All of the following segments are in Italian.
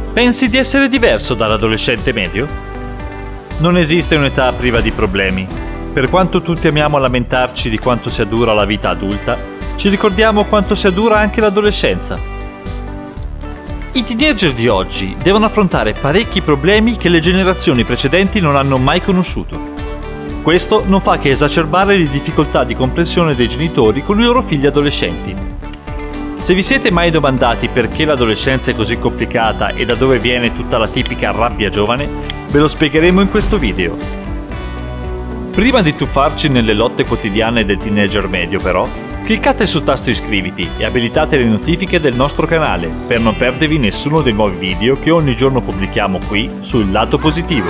Pensi di essere diverso dall'adolescente medio? Non esiste un'età priva di problemi. Per quanto tutti amiamo lamentarci di quanto sia dura la vita adulta, ci ricordiamo quanto sia dura anche l'adolescenza. I teenager di oggi devono affrontare parecchi problemi che le generazioni precedenti non hanno mai conosciuto. Questo non fa che esacerbare le difficoltà di comprensione dei genitori con i loro figli adolescenti. Se vi siete mai domandati perché l'adolescenza è così complicata e da dove viene tutta la tipica rabbia giovane, ve lo spiegheremo in questo video. Prima di tuffarci nelle lotte quotidiane del teenager medio però, cliccate sul tasto iscriviti e abilitate le notifiche del nostro canale per non perdervi nessuno dei nuovi video che ogni giorno pubblichiamo qui sul lato positivo.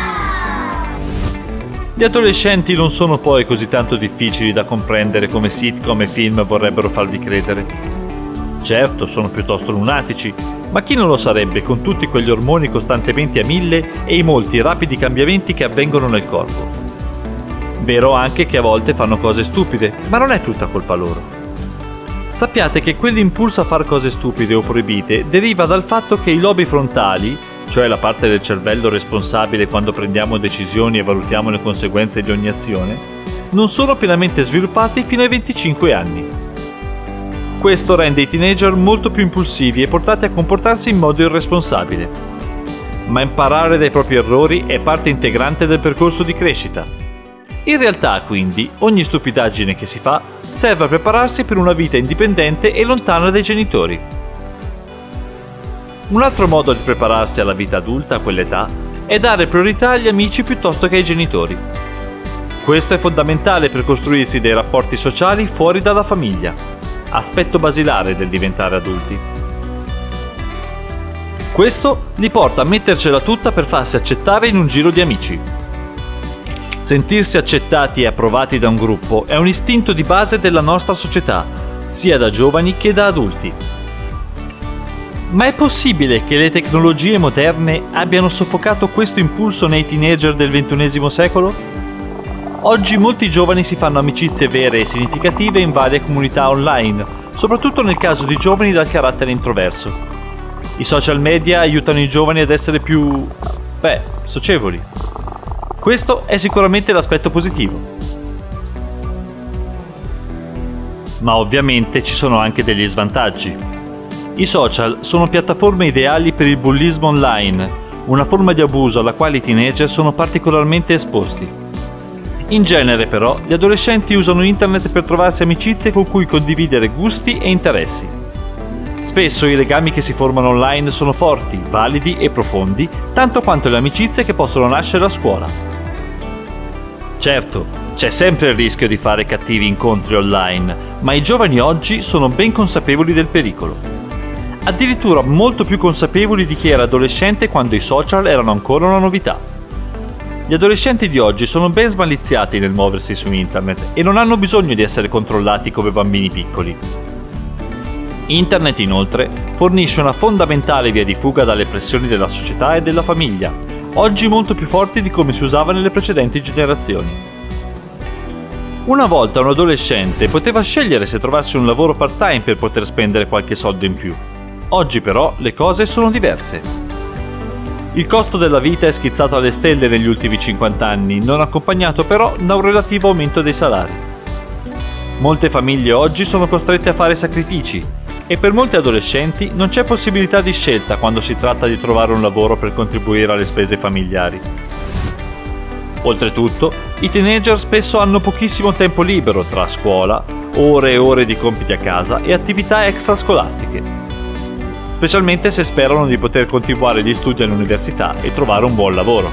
Gli adolescenti non sono poi così tanto difficili da comprendere come sitcom e film vorrebbero farvi credere. Certo, sono piuttosto lunatici, ma chi non lo sarebbe con tutti quegli ormoni costantemente a 1000 e i molti rapidi cambiamenti che avvengono nel corpo. Vero anche che a volte fanno cose stupide, ma non è tutta colpa loro. Sappiate che quell'impulso a fare cose stupide o proibite deriva dal fatto che i lobi frontali, cioè la parte del cervello responsabile quando prendiamo decisioni e valutiamo le conseguenze di ogni azione, non sono pienamente sviluppati fino ai 25 anni. Questo rende i teenager molto più impulsivi e portati a comportarsi in modo irresponsabile. Ma imparare dai propri errori è parte integrante del percorso di crescita. In realtà, quindi, ogni stupidaggine che si fa serve a prepararsi per una vita indipendente e lontana dai genitori. Un altro modo di prepararsi alla vita adulta a quell'età è dare priorità agli amici piuttosto che ai genitori. Questo è fondamentale per costruirsi dei rapporti sociali fuori dalla famiglia, aspetto basilare del diventare adulti. Questo li porta a mettercela tutta per farsi accettare in un giro di amici. Sentirsi accettati e approvati da un gruppo è un istinto di base della nostra società, sia da giovani che da adulti. Ma è possibile che le tecnologie moderne abbiano soffocato questo impulso nei teenager del XXI secolo? Oggi molti giovani si fanno amicizie vere e significative in varie comunità online, soprattutto nel caso di giovani dal carattere introverso. I social media aiutano i giovani ad essere più, socievoli. Questo è sicuramente l'aspetto positivo. Ma ovviamente ci sono anche degli svantaggi. I social sono piattaforme ideali per il bullismo online, una forma di abuso alla quale i teenager sono particolarmente esposti. In genere però gli adolescenti usano internet per trovarsi amicizie con cui condividere gusti e interessi. Spesso i legami che si formano online sono forti, validi e profondi, tanto quanto le amicizie che possono nascere a scuola. Certo, c'è sempre il rischio di fare cattivi incontri online, ma i giovani oggi sono ben consapevoli del pericolo. Addirittura molto più consapevoli di chi era adolescente quando i social erano ancora una novità. Gli adolescenti di oggi sono ben smaliziati nel muoversi su internet e non hanno bisogno di essere controllati come bambini piccoli. Internet, inoltre, fornisce una fondamentale via di fuga dalle pressioni della società e della famiglia, oggi molto più forti di come si usava nelle precedenti generazioni. Una volta un adolescente poteva scegliere se trovarsi un lavoro part-time per poter spendere qualche soldo in più. Oggi però le cose sono diverse. Il costo della vita è schizzato alle stelle negli ultimi 50 anni, non accompagnato però da un relativo aumento dei salari. Molte famiglie oggi sono costrette a fare sacrifici e per molti adolescenti non c'è possibilità di scelta quando si tratta di trovare un lavoro per contribuire alle spese familiari. Oltretutto, i teenager spesso hanno pochissimo tempo libero tra scuola, ore e ore di compiti a casa e attività extrascolastiche, specialmente se sperano di poter continuare gli studi all'università e trovare un buon lavoro.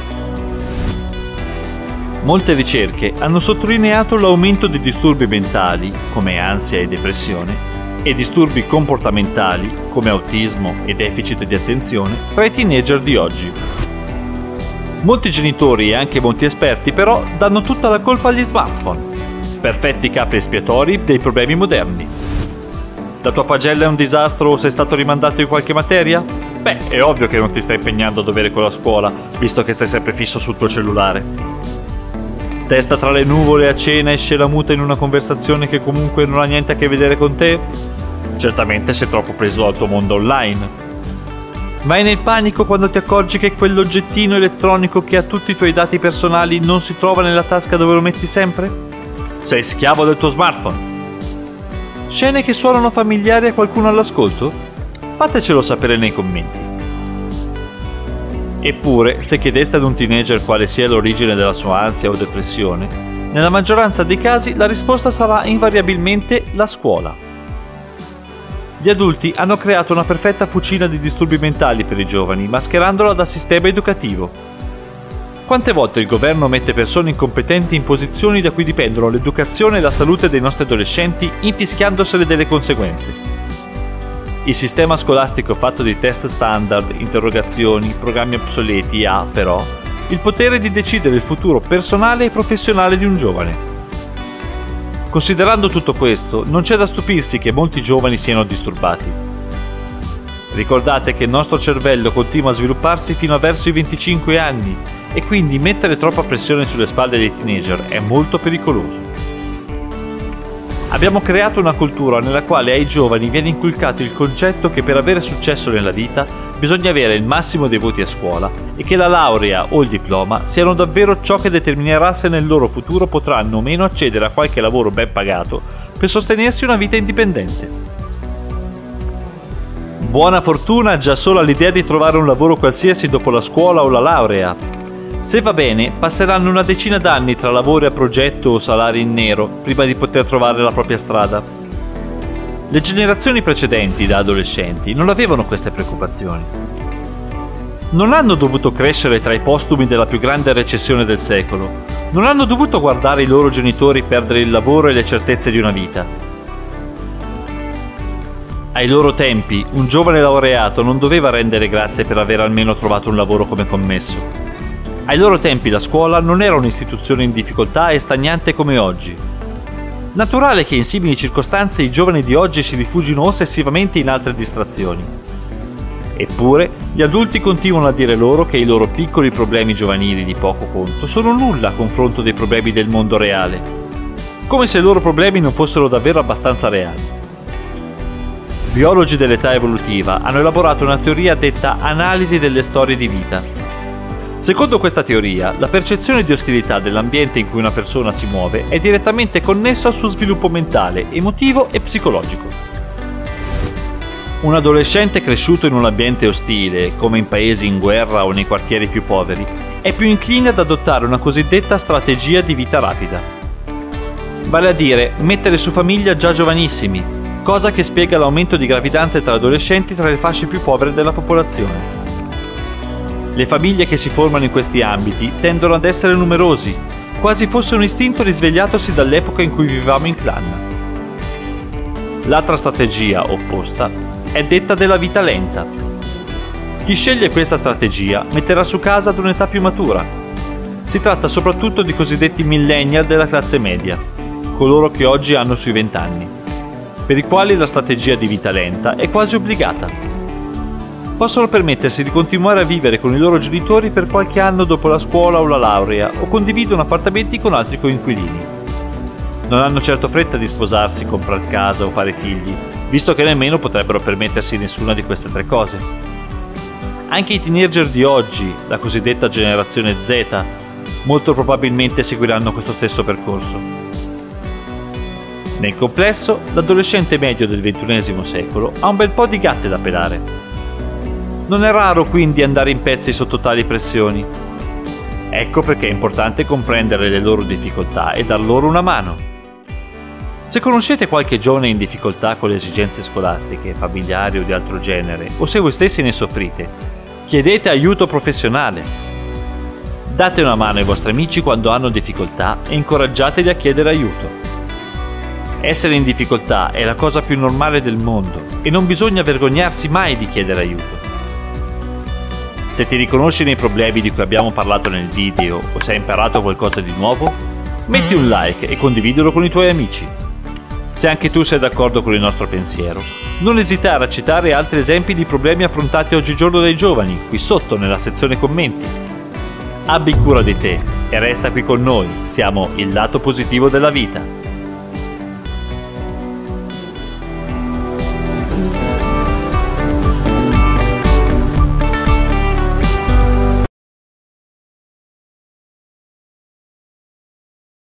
Molte ricerche hanno sottolineato l'aumento di disturbi mentali, come ansia e depressione, e disturbi comportamentali, come autismo e deficit di attenzione, tra i teenager di oggi. Molti genitori e anche molti esperti però danno tutta la colpa agli smartphone, perfetti capri espiatori dei problemi moderni. La tua pagella è un disastro o sei stato rimandato in qualche materia? È ovvio che non ti stai impegnando a dovere con la scuola, visto che stai sempre fisso sul tuo cellulare. Testa tra le nuvole a cena e scelamuta in una conversazione che comunque non ha niente a che vedere con te? Certamente sei troppo preso dal tuo mondo online. Vai nel panico quando ti accorgi che quell'oggettino elettronico che ha tutti i tuoi dati personali non si trova nella tasca dove lo metti sempre? Sei schiavo del tuo smartphone. Scene che suonano familiari a qualcuno all'ascolto? Fatecelo sapere nei commenti. Eppure, se chiedeste ad un teenager quale sia l'origine della sua ansia o depressione, nella maggioranza dei casi la risposta sarà invariabilmente la scuola. Gli adulti hanno creato una perfetta fucina di disturbi mentali per i giovani, mascherandola da sistema educativo. Quante volte il governo mette persone incompetenti in posizioni da cui dipendono l'educazione e la salute dei nostri adolescenti, infischiandosene delle conseguenze? Il sistema scolastico fatto di test standard, interrogazioni, programmi obsoleti ha, però, il potere di decidere il futuro personale e professionale di un giovane. Considerando tutto questo, non c'è da stupirsi che molti giovani siano disturbati. Ricordate che il nostro cervello continua a svilupparsi fino a verso i 25 anni e quindi mettere troppa pressione sulle spalle dei teenager è molto pericoloso. Abbiamo creato una cultura nella quale ai giovani viene inculcato il concetto che per avere successo nella vita bisogna avere il massimo dei voti a scuola e che la laurea o il diploma siano davvero ciò che determinerà se nel loro futuro potranno o meno accedere a qualche lavoro ben pagato per sostenersi una vita indipendente. Buona fortuna già solo all'idea di trovare un lavoro qualsiasi dopo la scuola o la laurea. Se va bene, passeranno una decina d'anni tra lavori a progetto o salari in nero prima di poter trovare la propria strada. Le generazioni precedenti, da adolescenti, non avevano queste preoccupazioni. Non hanno dovuto crescere tra i postumi della più grande recessione del secolo. Non hanno dovuto guardare i loro genitori perdere il lavoro e le certezze di una vita. Ai loro tempi, un giovane laureato non doveva rendere grazie per aver almeno trovato un lavoro come commesso. Ai loro tempi la scuola non era un'istituzione in difficoltà e stagnante come oggi. Naturale che in simili circostanze i giovani di oggi si rifugino ossessivamente in altre distrazioni. Eppure, gli adulti continuano a dire loro che i loro piccoli problemi giovanili di poco conto sono nulla a confronto dei problemi del mondo reale, come se i loro problemi non fossero davvero abbastanza reali. Biologi dell'età evolutiva hanno elaborato una teoria detta analisi delle storie di vita. Secondo questa teoria, la percezione di ostilità dell'ambiente in cui una persona si muove è direttamente connessa al suo sviluppo mentale, emotivo e psicologico. Un adolescente cresciuto in un ambiente ostile, come in paesi in guerra o nei quartieri più poveri, è più incline ad adottare una cosiddetta strategia di vita rapida. Vale a dire, mettere su famiglia già giovanissimi, cosa che spiega l'aumento di gravidanze tra adolescenti tra le fasce più povere della popolazione. Le famiglie che si formano in questi ambiti tendono ad essere numerosi, quasi fosse un istinto risvegliatosi dall'epoca in cui vivevamo in clan. L'altra strategia, opposta, è detta della vita lenta. Chi sceglie questa strategia metterà su casa ad un'età più matura. Si tratta soprattutto di cosiddetti millennial della classe media, coloro che oggi hanno sui 20 anni, per i quali la strategia di vita lenta è quasi obbligata. Possono permettersi di continuare a vivere con i loro genitori per qualche anno dopo la scuola o la laurea o condividono appartamenti con altri coinquilini. Non hanno certo fretta di sposarsi, comprare casa o fare figli, visto che nemmeno potrebbero permettersi nessuna di queste tre cose. Anche i teenager di oggi, la cosiddetta generazione Z, molto probabilmente seguiranno questo stesso percorso. Nel complesso, l'adolescente medio del XXI secolo ha un bel po' di gatte da pelare. Non è raro quindi andare in pezzi sotto tali pressioni. Ecco perché è importante comprendere le loro difficoltà e dar loro una mano. Se conoscete qualche giovane in difficoltà con le esigenze scolastiche, familiari o di altro genere, o se voi stessi ne soffrite, chiedete aiuto professionale. Date una mano ai vostri amici quando hanno difficoltà e incoraggiateli a chiedere aiuto. Essere in difficoltà è la cosa più normale del mondo e non bisogna vergognarsi mai di chiedere aiuto. Se ti riconosci nei problemi di cui abbiamo parlato nel video o se hai imparato qualcosa di nuovo, metti un like e condividilo con i tuoi amici. Se anche tu sei d'accordo con il nostro pensiero, non esitare a citare altri esempi di problemi affrontati oggigiorno dai giovani qui sotto nella sezione commenti. Abbi cura di te e resta qui con noi, siamo il lato positivo della vita.